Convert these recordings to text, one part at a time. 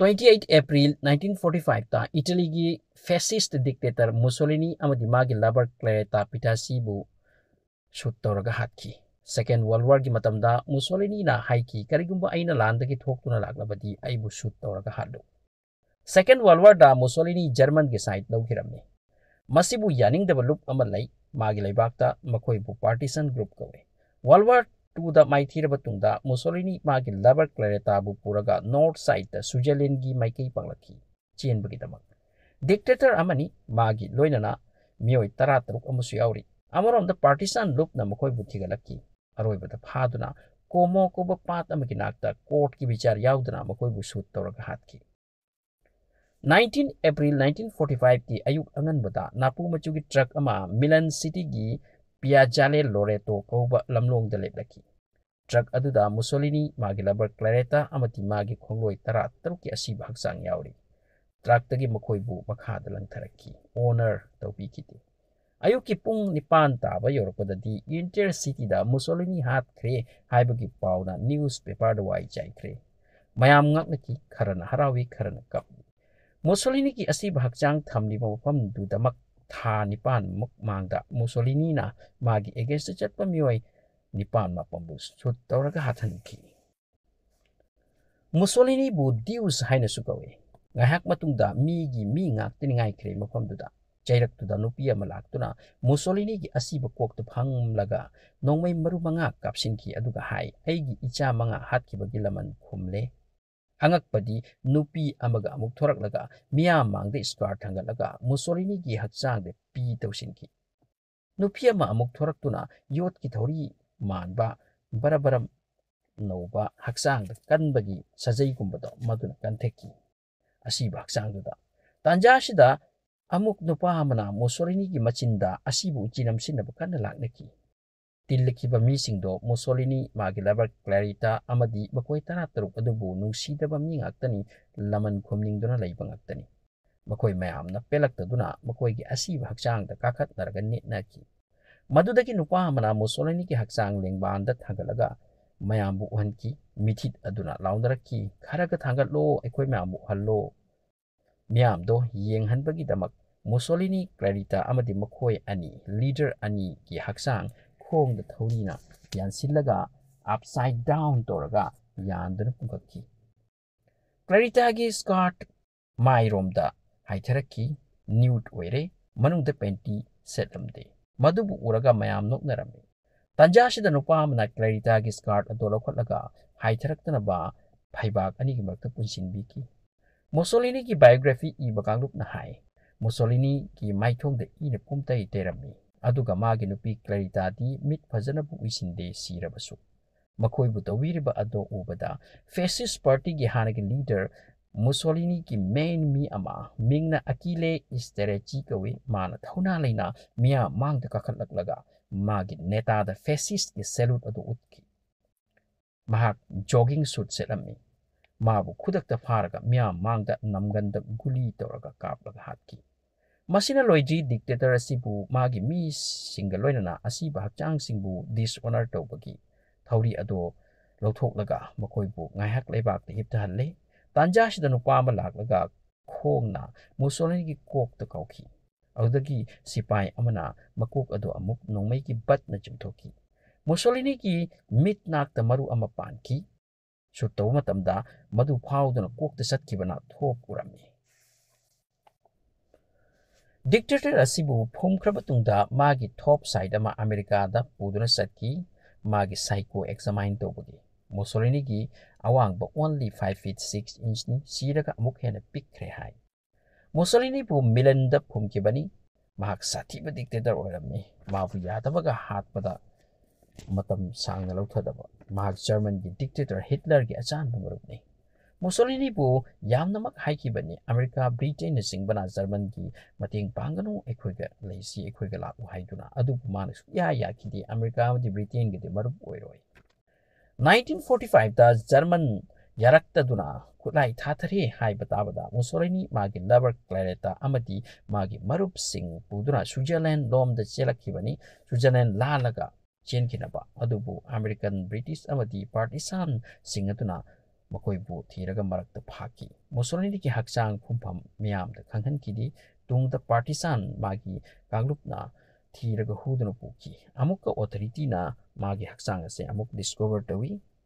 28 April 1945 ta Italy gi fascist dictator Mussolini amadi magi lover Claretta Pitasi bu shoot tawraga hatki. Second World War gi matamda Mussolini na haiki karigumba aina landa gi thoktuna laglabadi aibu shoot tawraga hadu. Second World War da Mussolini German gi side lawgiramni. Masibu yaningdaba loop ama lai magi laibakta makoi bu partisan group kawe. World War II da maithiraba tungda Mussolini magi lover Claretta bu puraga north side da Switzerland gi maikei panglaki chenbagi damak. Dictator amani magi loinana mioi 13 amusu yauri. Amarom da partisan loop na makoi bu thigalaki. Aroiba da phaduna komo koba pat amagi nakta court ki bichar yaudana makoi bu shoot tawraga hatki. 19 April 1945 ki ayuk angan bada napu machugi truck ama Milan City gi Piazzale Loreto kauba lamlong da leplaki. Truck aduda Mussolini magi lover Claretta amati magi khongloi 13 ki asiba haksang yauri. Truck tagi makoi bu makhada lang tharaki. Honor tawpi kiti. Ayuk ki pung nipan taba yorokodadi intercity da Mussolini hat kre haibagi pauna newspaper da wai chai kre. Mayam ngak naki karana harawi karana kap. Mussolini ki asiba hakchang thamni mafam du damak tha nipan muk mangda Mussolini na magi against chatpa mioi nipan mapambu shoot tawraga hathanki. Mussolini bu Deus haina sukawe. Ngahak matungda mi ngak tiningai kre mafam duda. Jairak tuda nupi amalaktuna Mussolini ki asiba kokta phanglaga nongmai maru manga kapsinki aduga hai aigi icha manga hatkibagi laman khumle. Angakpadi nupi amaga amuk thoraklaga miyam mangde scar thangalaga Mussolini ki hakchang de pi tawsinki. Nupi ama amuk thoraktuna yot ki thori manba barabaram noba hakchang de kanbagi sajai gumbado maduna kantheki. Asiba hakchang duda. Tanja sida amuk nupa amana Mussolini ki machinda asibu chinam sinaba kanna laknaki. Tillikiba misingdo Mussolini magi lover Claretta amadi makoi 13 adubu nungsidaba mi ngaktani laman khumningduna leiba ngaktani. Makoi mayamna pelaktaduna makoi gi asiba hakchang da kakhat naraga netnaki. Madudagi nupa amana Mussolini ki hakchang lengbanda thagalaga mayambu uhanki mithit aduna laundaraki kharaga thangatlo ekoi mayambu hallo. Miyamdo yenghanbagi damak Mussolini Claretta amadi makoi ani leader ani ki hakchang khong da thorina yansillaga upside down toraga yanduna pungakki. Claretta gi skirt mairomda haitharaki nude oire manungda penti setlamde. Madubu uraga mayam noknarami. Tanjashida nupa amana Claretta gi skirt adola khotlaga haitharaktanaba phaibak ani gi makta punsinbiki. Mussolini ki biography iba kanglup na hai. Mussolini ki maithong da ina pumtai terami. Aduga magi nupi Claretta di mit fazana bu isinde sirabasu. Makoi bu tawiriba ado ubada fascist party gi hanagi leader Mussolini ki main mi ama mingna Akile Istereci kawe mana thauna leina mia mangda kakhatlaklaga magi neta da fascist ki salute ado utki. Mahak jogging suit selami. Mabu khudakta pharaga mia mangda namganda guli tawraga kaplaga hatki. Masina loiji dictator asibu magi mi singaloinana asiba hakchang singbu dishonor tawbagi thauri ado lawthoklaga makoibu ngaihak leibak te hiptahalle tanjashida nupa ama laklaga khongna Mussolini ki kok ta kauki adagi sipai amana makok ado amuk nongmai ki bat na chimthoki Mussolini ki mit nakta maru ama panki sutaw matamda madu phawduna kok ta satkibana thok urami. Dictator asibu phumkrabatungda magi top side ama America da puduna satki magi psycho examine tobagi. Mussolini gi awang ba only 5 feet 6 inch ni siraga amuk hena pikre hai. Mussolini bu Milan da phumkibani mahak sathiba dictator oirami. Mabu yadabaga hatpada matam sangna lawthadaba. Mahak German gi dictator Hitler gi achan bumarupni. Mussolini bu yamnamak haikibani America Britain na singbana German gi mating pangano ekhoiga leisi ekhoiga laku haiduna adu mana ya kidi America di Britain gi marup oiroi. 1945 da German yarakta duna kulai thathari hai batabada Mussolini magi lover Claretta amadi magi marup sing puduna Switzerland lom da chelakibani Switzerland lalaga chenkinaba adubu American British amadi partisan singatuna ꯃꯈꯣꯏꯕꯨ ꯊꯤꯔꯒ ꯃꯔꯛꯇ ꯐꯥꯈꯤ꯫ ꯃꯨꯁꯣꯂꯤꯅꯤꯒꯤ ꯍꯛꯆꯥꯡ ꯐꯨꯝꯐꯝ ꯃꯤꯌꯥꯝꯗ ꯈꯪꯍꯟꯈꯤꯗꯤ ꯇꯨꯡꯗ ꯄꯥꯔꯇꯤꯁꯥꯟ ꯃꯥꯒꯤ ꯀꯥꯡꯂꯨꯞꯅ ꯊꯤꯔꯒ ꯍꯨꯗꯨꯅ ꯄꯨꯈꯤ꯫ ꯑꯃꯨꯛꯀ ꯑꯣꯊꯣꯔꯤꯇꯤꯅ ꯃꯥꯒꯤ ꯍꯛꯆꯥꯡ ꯑꯁꯤ ꯑꯃꯨꯛ ꯗꯤꯁꯀꯣꯚꯔ ꯇꯧꯏ꯫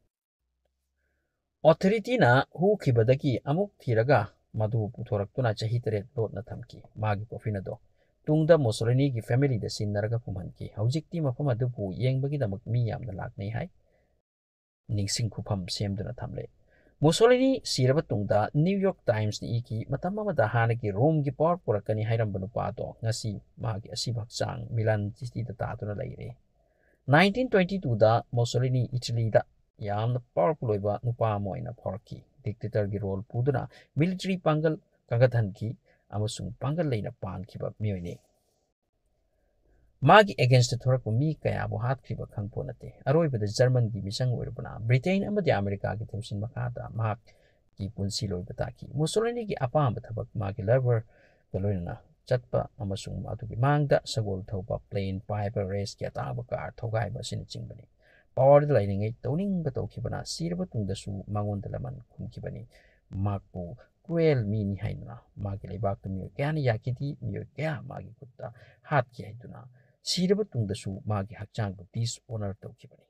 ꯑꯣꯊꯣꯔꯤꯇꯤꯅ ꯍꯨꯈꯤꯕꯗꯒꯤ ꯑꯃꯨꯛ ꯊꯤꯔꯒ ꯃꯗꯨ ꯄꯨꯊꯣꯔꯛꯇꯨꯅ ꯆꯍꯤ 7 ꯂꯣꯠꯅ ꯊꯝꯈꯤ꯫ ꯃꯥꯒꯤ ꯀꯣꯐꯤꯟ ꯑꯗꯣ ꯇꯨꯡꯗ ꯃꯨꯁꯣꯂꯤꯅꯤꯒꯤ ꯐꯦꯃꯤꯂꯤꯗ ꯁꯤꯟꯅꯔꯒ ꯐꯨꯝꯍꯟꯈꯤ꯫ ꯍꯧꯖꯤꯛꯇꯤ ꯃꯐꯝ ꯑꯗꯨꯕꯨ ꯌꯦꯡꯕꯒꯤꯗꯃꯛ ꯃꯤ ꯌꯥꯝꯅ ꯂꯥꯛꯅꯩ ꯍꯥꯏ꯫ ꯅꯤꯡꯁꯤꯡ ꯈꯨꯐꯝ ꯁꯦꯝꯗꯨꯅ ꯊꯝꯂꯦ꯫ ꯃꯨꯁꯣꯂꯤꯅꯤ ꯁꯤꯔꯕ ꯇꯨꯡꯗ ꯅ꯭ꯌꯨ ꯌꯣꯔꯛ ꯇꯥꯏꯝꯁꯅ ꯏꯈꯤ, ꯃꯇꯝ ꯑꯃꯗ ꯍꯥꯟꯅꯒꯤ ꯔꯣꯝꯒꯤ ꯄꯥꯋꯔ ꯄꯨꯔꯛꯀꯅꯤ ꯍꯥꯏꯔꯝꯕ ꯅꯨꯄꯥ ꯑꯗꯣ ꯉꯁꯤ ꯃꯥꯒꯤ ꯑꯁꯤꯕ ꯍꯛꯆꯥꯡ ꯃꯤꯂꯥꯟ ꯁꯤꯇꯤꯗ ꯇꯥꯗꯨꯅ ꯂꯩꯔꯦ꯫ 1922ꯗ ꯃꯨꯁꯣꯂꯤꯅꯤ ꯏꯇꯂꯤꯗ ꯌꯥꯝꯅ ꯄꯥꯋꯔꯐꯨꯜ ꯑꯣꯏꯕ ꯅꯨꯄꯥ ꯑꯃ ꯑꯣꯏꯅ ꯐꯥꯎꯔꯛꯈꯤ꯫ ꯗꯤꯛꯇꯦꯇꯔꯒꯤ ꯔꯣꯜ ꯄꯨꯗꯨꯅ ꯃꯤꯂꯤꯇꯔꯤ ꯄꯥꯡꯒꯜ ꯀꯟꯈꯠꯍꯟꯈꯤ ꯑꯃꯁꯨꯡ ꯄꯥꯡꯒꯜ ꯂꯩꯅ ꯄꯥꯟꯈꯤꯕ ꯃꯤꯑꯣꯏꯅꯤ꯫ ꯃꯥꯒꯤ ꯑꯦꯒꯦꯟꯁꯇ ꯊꯣꯔꯛꯄ ꯃꯤ ꯀꯌꯥꯕꯨ ꯍꯥꯠꯈ꯭ꯔꯤꯕ ꯈꯪꯄꯣꯠ ꯅꯠꯇꯦ꯫ ꯑꯔꯣꯏꯕꯗ ꯖꯔꯃꯟꯒꯤ ꯃꯤꯆꯪ ꯑꯣꯏꯔꯕꯅ ꯕ꯭ꯔꯤꯇꯦꯟ ꯑꯃꯗꯤ ꯑꯃꯦꯔꯤꯀꯥꯒꯤ ꯊꯦꯝꯖꯤꯟ ꯃꯈꯥꯗ ꯃꯍꯥꯛꯀꯤ ꯄꯨꯟꯁꯤ ꯂꯣꯏꯕ ꯇꯥꯈꯤ꯫ ꯃꯨꯁꯣꯂꯤꯅꯤꯒꯤ ꯑꯄꯥꯝꯕ ꯊꯕꯛ ꯃꯥꯒꯤ ꯂꯚꯔꯒ ꯂꯣꯏꯅꯅ ꯆꯠꯄ ꯑꯃꯁꯨꯡ ꯃꯗꯨꯒꯤ ꯃꯥꯡꯗ ꯁꯒꯣꯜ ꯊꯧꯕ, ꯄ꯭ꯂꯦꯟ ꯄꯥꯏꯕ, ꯔꯦꯁꯀꯤ ꯑꯇꯥꯡꯕ ꯀꯥꯔ ꯊꯧꯒꯥꯏꯕ ꯑꯁꯤꯅꯆꯤꯡꯕꯅꯤ꯫ ꯄꯥꯋꯔꯗ ꯂꯩꯔꯤꯉꯩ ꯇꯧꯅꯤꯡꯕ ꯇꯧꯈꯤꯕꯅ ꯁꯤꯔꯕ ꯇꯨꯡꯗꯁꯨ ꯃꯉꯣꯟꯗ ꯂꯃꯟ ꯈꯨꯝꯈꯤꯕꯅꯤ꯫ ꯃꯍꯥꯛꯄꯨ ꯀ꯭ꯔꯨꯑꯦꯜ ꯃꯤꯅꯤ ꯍꯥꯏꯗꯨꯅ ꯃꯥꯒꯤ ꯂꯩꯕꯥꯛꯇ ꯃꯤꯑꯣꯏ ꯀꯌꯥꯅ ꯌꯥꯈꯤꯗꯤ, ꯃꯤꯑꯣꯏ ꯀꯌꯥ ꯃꯥꯒꯤ ꯈꯨꯠꯇ ꯍꯥꯠꯈꯤ ꯍꯥꯏꯗꯨꯅ ꯁꯤꯔꯕ ꯇꯨꯡꯗꯁꯨ ꯃꯥꯒꯤ ꯍꯛꯆꯥꯡꯕꯨ ꯗꯤꯁꯑꯣꯅꯔ ꯇꯧꯈꯤꯕꯅꯤ꯫